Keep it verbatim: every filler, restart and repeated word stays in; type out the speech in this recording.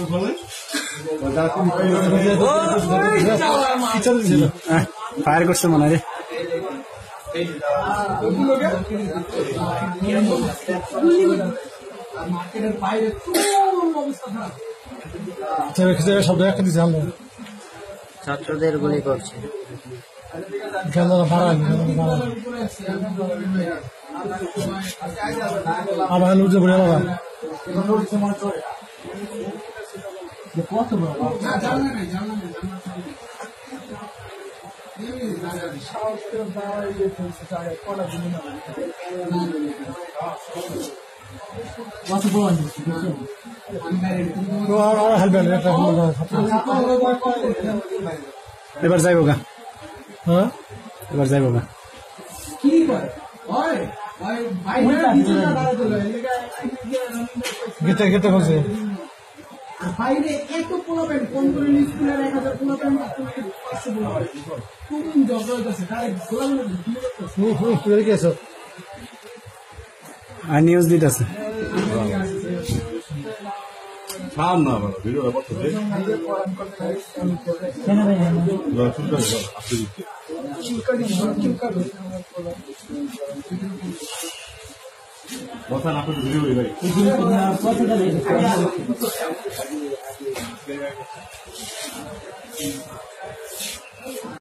fire করছে মনে হয় ছাত্রদের গুলি করছে আবার লুটে পড়ে বাবা কত বড় এবার যাইব গা হ্যাঁ এবার যাইব গা গেটে গেটে বসে বাইরে এত পোলাপেন ফোন করে স্কুলের এক হাজার পোলাপেন খুব জবরদস্ত আছে ডাইরেক্ট গেছো আর নিউজ দিতেছে সাম না বাবা ভিডিও করতে দে কেন রে না শুনতে হবে আপনি বসা না আপনি ভিডিও ভাই কথাটা দেখি